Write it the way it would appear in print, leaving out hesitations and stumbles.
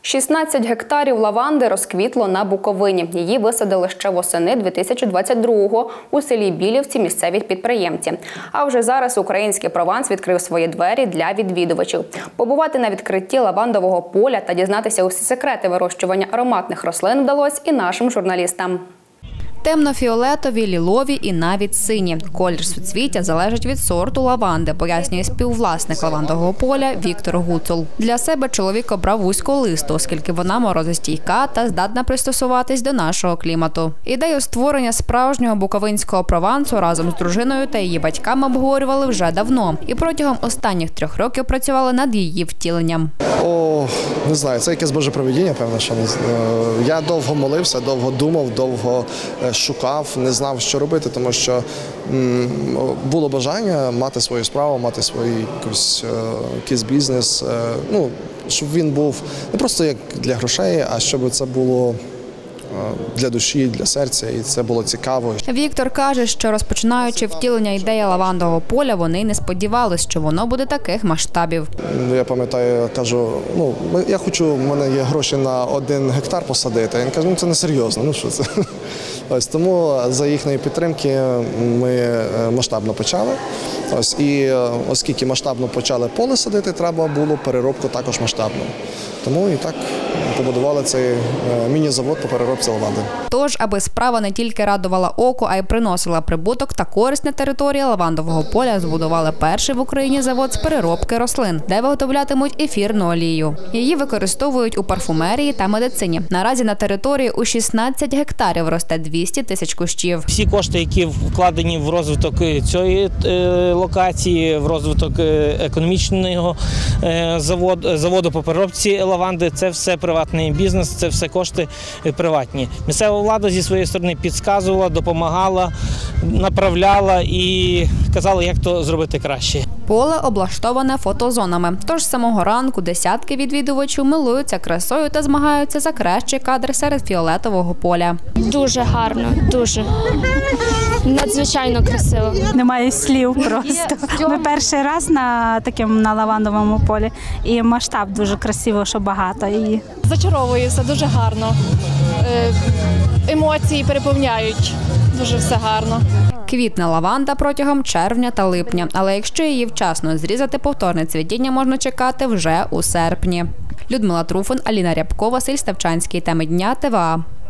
16 гектарів лаванди розквітло на Буковині. Її висадили ще восени 2022-го у селі Білівці місцеві підприємці. А вже зараз український Прованс відкрив свої двері для відвідувачів. Побувати на відкритті лавандового поля та дізнатися усі секрети вирощування ароматних рослин вдалося і нашим журналістам. Темно-фіолетові, лілові і навіть сині. Колір суцвіття залежить від сорту лаванди, пояснює співвласник лавандового поля Віктор Гуцул. Для себе чоловік обрав вузьколисту, оскільки вона морозостійка та здатна пристосуватись до нашого клімату. Ідею створення справжнього буковинського провансу разом з дружиною та її батьками обговорювали вже давно. І протягом останніх 3 років працювали над її втіленням. Не знаю, це якесь боже провидіння, певно, що не знаю. Я довго молився, довго думав, довго шукав, не знав, що робити, тому що було бажання мати свою справу, мати свій якийсь бізнес, щоб він був не просто як для грошей, а щоб це було для душі, для серця, і це було цікаво. Віктор каже, що розпочинаючи втілення ідеї лавандового поля, вони не сподівалися, що воно буде таких масштабів. Я пам'ятаю, я кажу, я хочу, в мене є гроші на 1 гектар посадити. Він каже, це не серйозно, що це? Тому за їхньої підтримки ми масштабно почали. І оскільки масштабно почали поле садити, треба було переробку також масштабну. Тому і так побудували цей міні-завод по переробці лаванди. Тож, аби справа не тільки радувала око, а й приносила прибуток та користь на території лавандового поля, збудували перший в Україні завод з переробки рослин, де виготовлятимуть ефірну олію. Її використовують у парфумерії та медицині. Наразі на території у 16 гектарів росте 200 тисяч кущів. Всі кошти, які вкладені в розвиток цієї локації, в розвиток економічного заводу по переробці лаванди, це все приватний бізнес, це все кошти приватні. Місцева влада зі своєї сторони підказувала, допомагала, направляла і казала, як то зробити краще. Поле облаштоване фотозонами, тож з самого ранку десятки відвідувачів милуються красою та змагаються за кращий кадр серед фіолетового поля. Дуже гарно, дуже. Надзвичайно красиво. Немає слів просто. Ми перший раз на лавандовому полі і масштаб дуже красиво, що багато. Зачаровує все, дуже гарно. Емоції переповняють, дуже все гарно. Квітне лаванда протягом червня та липня, але якщо її вчасно зрізати, повторне цвітіння можна чекати вже у серпні. Людмила Труфан, Аліна Рябко, Василь Ставчанський. Теми дня ТВА.